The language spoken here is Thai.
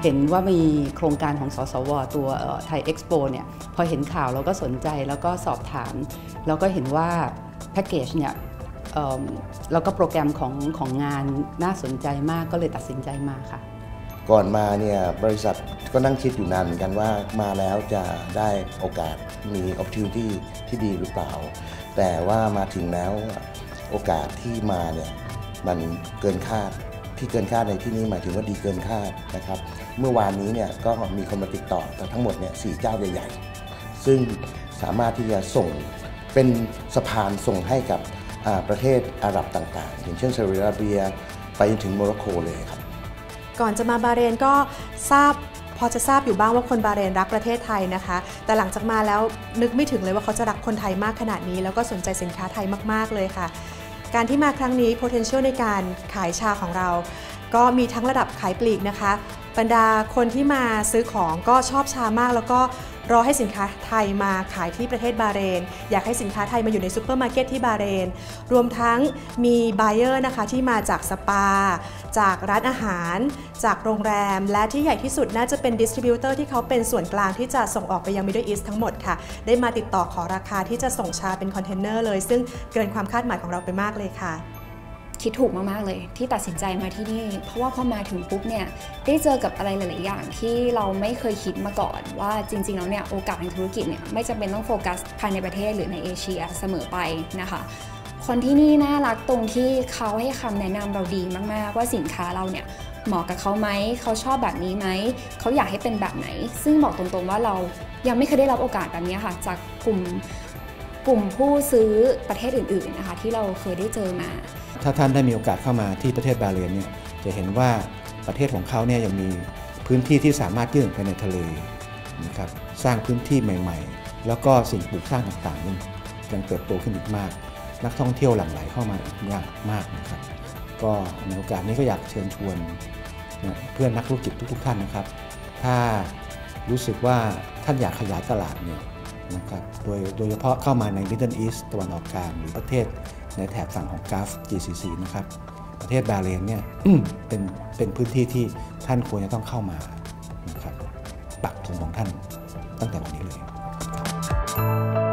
เห็นว่ามีโครงการของสสวตัวไทยเอ็กซ์โปเนี่ยพอเห็นข่าวเราก็สนใจแล้วก็สอบถามแล้วก็เห็นว่าแพ็กเกจเนี่ยแล้วก็โปรแกรมของงานน่าสนใจมากก็เลยตัดสินใจมาค่ะก่อนมาเนี่ยบริษัทก็นั่งคิดอยู่นานเหมือนกันว่ามาแล้วจะได้โอกาสมี opportunity ที่ดีหรือเปล่าแต่ว่ามาถึงแล้วโอกาสที่มาเนี่ยมันเกินคาดที่เกินคาดในที่นี้หมายถึงว่าดีเกินคาดนะครับเมื่อวานนี้เนี่ยก็มีคนมาติดต่อแต่ทั้งหมดเนี่ย4 เจ้าใหญ่ๆซึ่งสามารถที่จะส่งเป็นสะพานส่งให้กับประเทศอาหรับต่างๆอย่างเช่นซาอุดิอาระเบียไปจนถึงโมร็อกโกเลยครับก่อนจะมาบาห์เรนก็พอจะทราบอยู่บ้างว่าคนบาห์เรนรักประเทศไทยนะคะแต่หลังจากมาแล้วนึกไม่ถึงเลยว่าเขาจะรักคนไทยมากขนาดนี้แล้วก็สนใจสินค้าไทยมากๆเลยค่ะการที่มาครั้งนี้ potential ในการขายชาของเราก็มีทั้งระดับขายปลีกนะคะบรรดาคนที่มาซื้อของก็ชอบชามากแล้วก็รอให้สินค้าไทยมาขายที่ประเทศบาห์เรนอยากให้สินค้าไทยมาอยู่ในซูเปอร์มาร์เก็ตที่บาห์เรนรวมทั้งมีไบเออร์นะคะที่มาจากสปาจากร้านอาหารจากโรงแรมและที่ใหญ่ที่สุดน่าจะเป็นดิสทริบิวเตอร์ที่เขาเป็นส่วนกลางที่จะส่งออกไปยัง Middle East ทั้งหมดค่ะได้มาติดต่อขอราคาที่จะส่งชาเป็นคอนเทนเนอร์เลยซึ่งเกินความคาดหมายของเราไปมากเลยค่ะคิดถูกมากๆเลยที่ตัดสินใจมาที่นี่เพราะว่าพอมาถึงปุ๊บเนี่ยได้เจอกับอะไรหลายๆอย่างที่เราไม่เคยคิดมาก่อนว่าจริงๆแล้วเนี่ยโอกาสทางธุรกิจเนี่ยไม่จำเป็นต้องโฟกัสภายในประเทศหรือในเอเชียเสมอไปนะคะคนที่นี่น่ารักตรงที่เขาให้คำแนะนำเราดีมากๆว่าสินค้าเราเนี่ยเหมาะกับเขาไหมเขาชอบแบบนี้ไหมเขาอยากให้เป็นแบบไหนซึ่งบอกตรงๆว่าเรายังไม่เคยได้รับโอกาสแบบนี้ค่ะจากกลุ่มผู้ซื้อประเทศอื่นๆนะคะที่เราเคยได้เจอมาถ้าท่านได้มีโอกาสเข้ามาที่ประเทศบาห์เรนเนี่ยจะเห็นว่าประเทศของเขาเนี่ยยังมีพื้นที่ที่สามารถยื่นไปในทะเลนะครับสร้างพื้นที่ใหม่ๆแล้วก็สิ่งปลูกสร้างต่างๆนี่ยังเติบโตขึ้นอีกมากนักท่องเที่ยวหลั่งไหลเข้ามาอีกมากนะครับก็ในโอกาสนี้ก็อยากเชิญชวนเพื่อนนักธุรกิจทุกท่านนะครับถ้ารู้สึกว่าท่านอยากขยายตลาดเนี่ยนะครับโดยเฉพาะเข้ามาใน Middle East ตะวันออกกลางหรือประเทศในแถบฝั่งของกัลฟ์ GCC นะครับประเทศบาห์เรนเนี่ย เป็นพื้นที่ที่ท่านควรจะต้องเข้ามานะครับปักธงของท่านตั้งแต่วันนี้เลยครับ